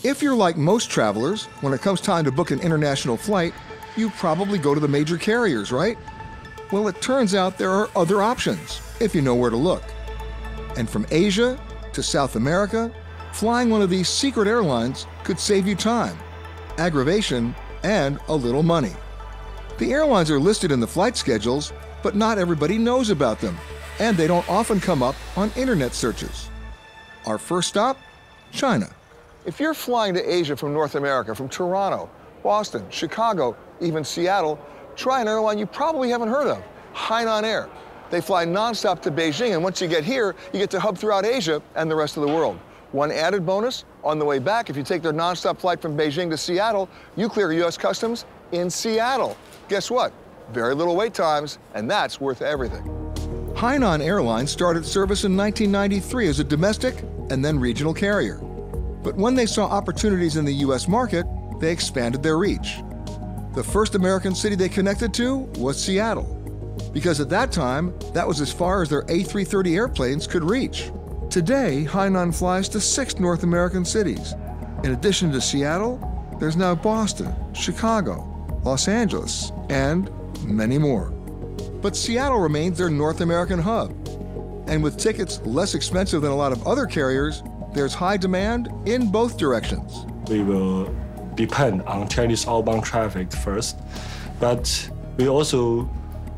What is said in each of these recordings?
If you're like most travelers, when it comes time to book an international flight, you probably go to the major carriers, right? Well, it turns out there are other options, if you know where to look. And from Asia to South America, flying one of these secret airlines could save you time, aggravation, and a little money. The airlines are listed in the flight schedules, but not everybody knows about them, and they don't often come up on internet searches. Our first stop, China. If you're flying to Asia from North America, from Toronto, Boston, Chicago, even Seattle, try an airline you probably haven't heard of, Hainan Air. They fly nonstop to Beijing, and once you get here, you get to hub throughout Asia and the rest of the world. One added bonus, on the way back, if you take their nonstop flight from Beijing to Seattle, you clear U.S. Customs in Seattle. Guess what? Very little wait times, and that's worth everything. Hainan Airlines started service in 1993 as a domestic and then regional carrier. But when they saw opportunities in the U.S. market, they expanded their reach. The first American city they connected to was Seattle, because at that time, that was as far as their A330 airplanes could reach. Today, Hainan flies to 6 North American cities. In addition to Seattle, there's now Boston, Chicago, Los Angeles, and many more. But Seattle remains their North American hub. And with tickets less expensive than a lot of other carriers, there's high demand in both directions. We will depend on Chinese outbound traffic first, but we also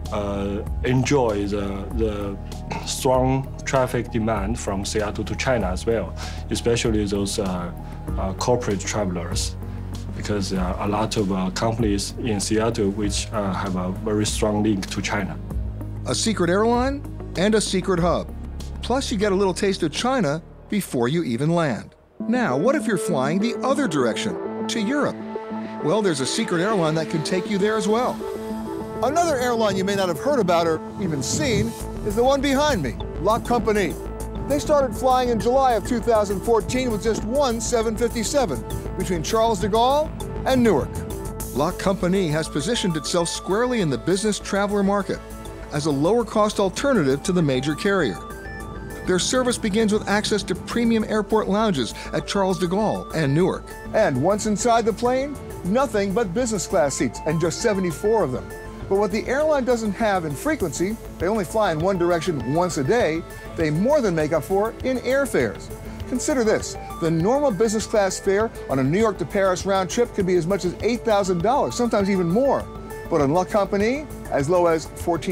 enjoy the strong traffic demand from Seattle to China as well, especially those corporate travelers, because there are a lot of companies in Seattle which have a very strong link to China. A secret airline and a secret hub. Plus, you get a little taste of China before you even land. Now, what if you're flying the other direction, to Europe? Well, there's a secret airline that can take you there as well. Another airline you may not have heard about or even seen is the one behind me, La Compagnie. They started flying in July of 2014 with just one 757 between Charles de Gaulle and Newark. La Compagnie has positioned itself squarely in the business traveler market as a lower-cost alternative to the major carrier. Their service begins with access to premium airport lounges at Charles de Gaulle and Newark. And once inside the plane, nothing but business class seats, and just 74 of them. But what the airline doesn't have in frequency, they only fly in one direction once a day, they more than make up for in airfares. Consider this, the normal business class fare on a New York to Paris round trip could be as much as $8,000, sometimes even more. But on La Compagnie, as low as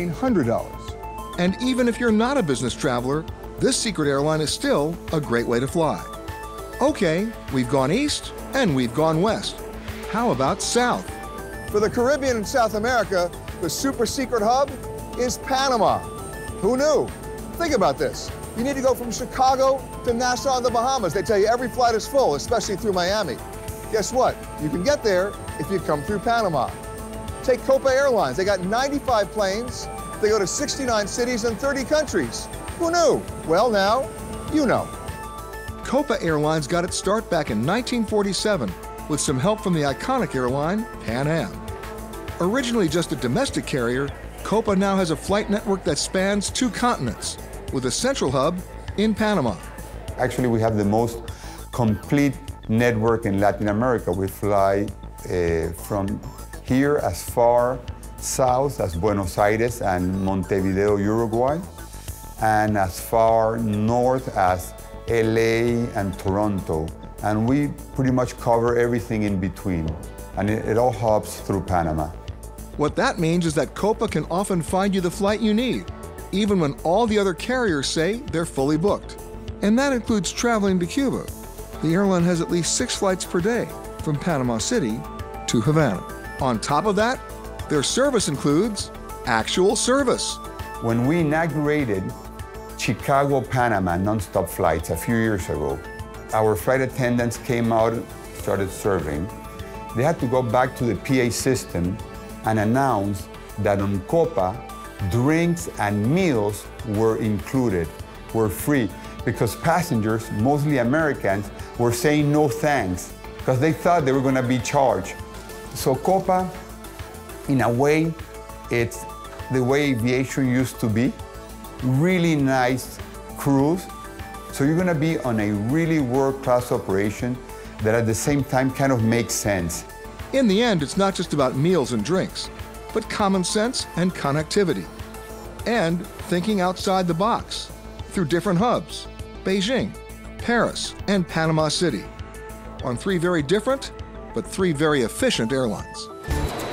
$1,400. And even if you're not a business traveler, this secret airline is still a great way to fly. Okay, we've gone east and we've gone west. How about south? For the Caribbean and South America, the super secret hub is Panama. Who knew? Think about this. You need to go from Chicago to Nassau in the Bahamas. They tell you every flight is full, especially through Miami. Guess what? You can get there if you come through Panama. Take Copa Airlines. They got 95 planes. They go to 69 cities and 30 countries. Who knew? Well, now you know. Copa Airlines got its start back in 1947 with some help from the iconic airline Pan Am. Originally just a domestic carrier, Copa now has a flight network that spans 2 continents, with a central hub in Panama. Actually, we have the most complete network in Latin America. We fly from here as far south as Buenos Aires and Montevideo, Uruguay, and as far north as LA and Toronto. And we pretty much cover everything in between. And it all hubs through Panama. What that means is that Copa can often find you the flight you need, even when all the other carriers say they're fully booked. And that includes traveling to Cuba. The airline has at least 6 flights per day from Panama City to Havana. On top of that, their service includes actual service. When we inaugurated Chicago-Panama nonstop flights a few years ago, our flight attendants came out and started serving. They had to go back to the PA system and announce that on Copa, drinks and meals were included, were free, because passengers, mostly Americans, were saying no thanks because they thought they were going to be charged. So Copa, in a way, it's the way aviation used to be. Really nice crews, So you're going to be on a really world-class operation that at the same time kind of makes sense. In the end, it's not just about meals and drinks, but common sense and connectivity. And thinking outside the box through different hubs, Beijing, Paris, and Panama City, on 3 very different, but 3 very efficient airlines.